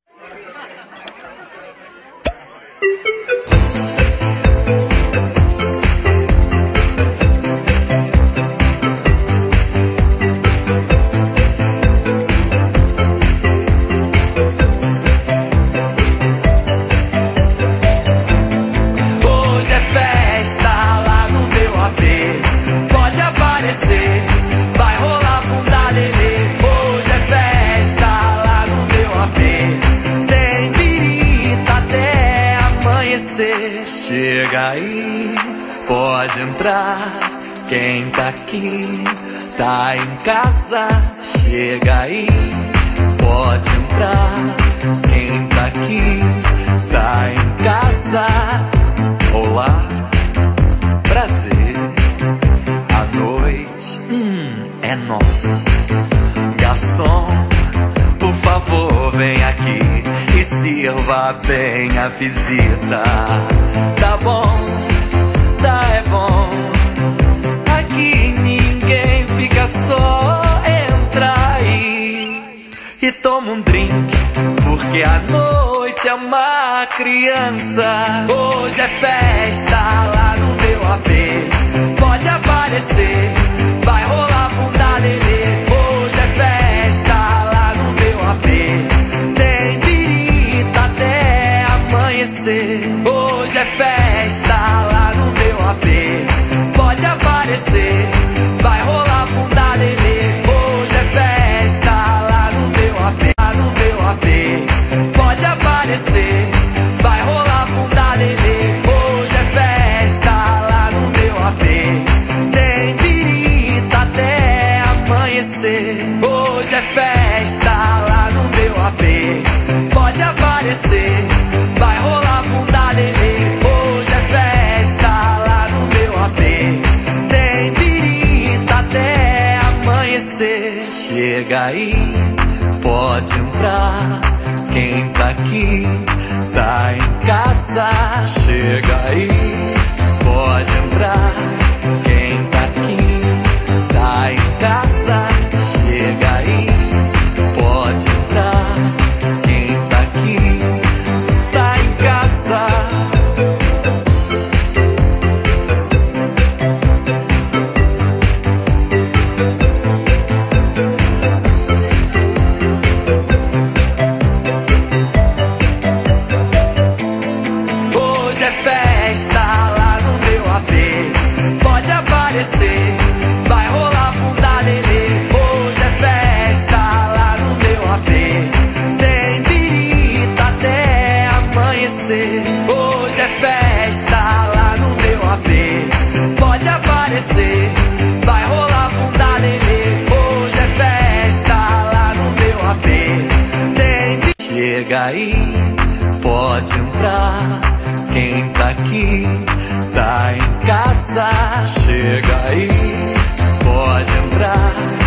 Chega aí, pode entrar. Quem tá aqui, tá em casa. Chega aí, pode entrar. Quem tá aqui, tá em casa. Olá, prazer. A noite é nossa. Garçom, por favor, vem aqui e sirva bem a visita. Tá bom, tá, é bom. Aqui ninguém fica só. Entra aí e toma um drink, porque a noite é uma criança. Hoje é festa lá no meu AP. Pode aparecer, vai rolar bunda lelê. Hoje é festa lá no meu AP. Tem birita até amanhecer. Hoje é festa lá no meu AP. Pode aparecer, vai rolar bunda lelê. Hoje é festa lá no meu AP. Lá no meu AP. Pode aparecer, vai rolar bunda lelê. Hoje é festa lá no meu AP. Tem birita até amanhecer. Hoje é festa lá no meu AP. Pode aparecer, vai rolar bunda lelê. Hoje é festa lá no meu AP. Tem birita até amanhecer. Chega aí, pode entrar. Quem tá aqui, tá em casa. Chega aí, pode entrar. Quem tá aqui, tá em casa. Chega aí, pode entrar. Quem tá aqui, tá em casa. Hoje é festa lá no meu AP. Pode aparecer, vai rolar bunda lelê. Hoje é festa lá no meu AP. Tem birita até amanhecer. Hoje é festa lá no meu AP. Pode aparecer, vai rolar bunda lelê. Hoje é festa lá no meu AP. Tem. Chega aí, pode entrar. Quem tá aqui, tá em casa. Chega aí, pode entrar.